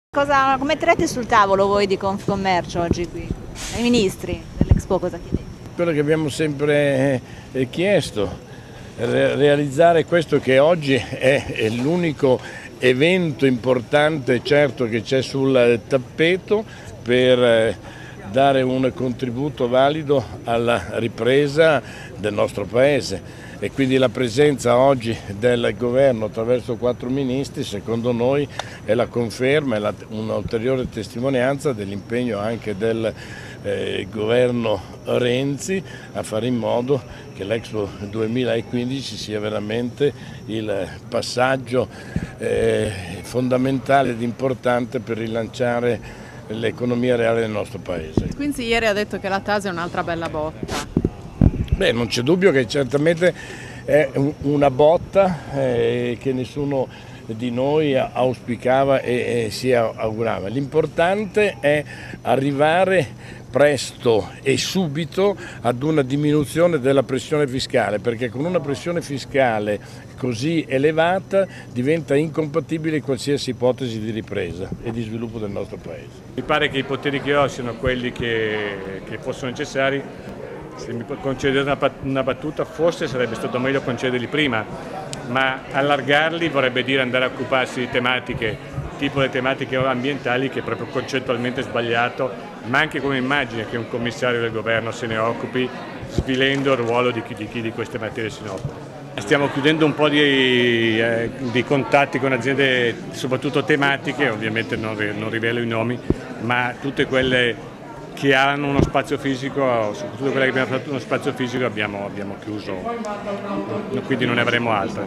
Cosa metterete sul tavolo voi di Confcommercio oggi qui? Ai ministri dell'Expo cosa chiedete? Quello che abbiamo sempre chiesto, realizzare questo che oggi è l'unico evento importante, certo, che c'è sul tappeto per dare un contributo valido alla ripresa del nostro Paese. E quindi la presenza oggi del governo attraverso 4 ministri, secondo noi, è la conferma, è un'ulteriore testimonianza dell'impegno anche del governo Renzi a fare in modo che l'Expo 2015 sia veramente il passaggio fondamentale ed importante per rilanciare l'economia reale del nostro Paese. Quindi ieri ha detto che la TASI è un'altra bella botta. Beh, non c'è dubbio che certamente è una botta che nessuno di noi auspicava e si augurava. L'importante è arrivare presto e subito ad una diminuzione della pressione fiscale, perché con una pressione fiscale così elevata diventa incompatibile qualsiasi ipotesi di ripresa e di sviluppo del nostro Paese. Mi pare che i poteri che ho siano quelli che fossero necessari. Se mi concedete una battuta, forse sarebbe stato meglio concederli prima, ma allargarli vorrebbe dire andare a occuparsi di tematiche, tipo le tematiche ambientali, che è proprio concettualmente sbagliato, ma anche come immagine che un commissario del governo se ne occupi, svilendo il ruolo di chi di queste materie se ne occupa. Stiamo chiudendo un po' di contatti con aziende, soprattutto tematiche, ovviamente non rivelo i nomi, ma tutte quelle che hanno uno spazio fisico, soprattutto quelle che abbiamo fatto uno spazio fisico abbiamo chiuso, quindi non ne avremo altre.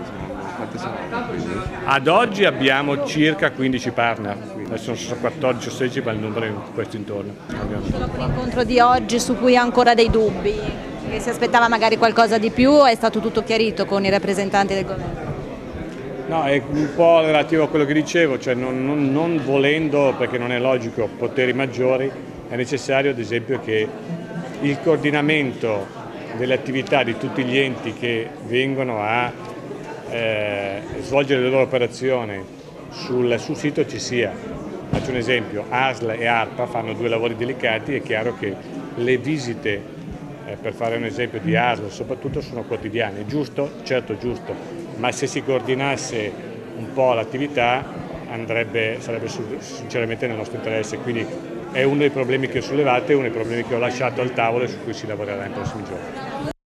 Ad oggi abbiamo circa 15 partner, adesso sono 14 o 16, ma il numero è questo intorno. Solo con l'incontro di oggi su cui ha ancora dei dubbi, che si aspettava magari qualcosa di più, o è stato tutto chiarito con i rappresentanti del governo? No, è un po' relativo a quello che dicevo, cioè non volendo, perché non è logico, poteri maggiori, è necessario ad esempio che il coordinamento delle attività di tutti gli enti che vengono a svolgere le loro operazioni sul sito ci sia. Faccio un esempio, ASL e ARPA fanno 2 lavori delicati, è chiaro che le visite, per fare un esempio di ASL soprattutto, sono quotidiane, giusto? Certo giusto, ma se si coordinasse un po' l'attività sarebbe sinceramente nel nostro interesse, quindi è uno dei problemi che ho sollevato e uno dei problemi che ho lasciato al tavolo e su cui si lavorerà nei prossimi giorni.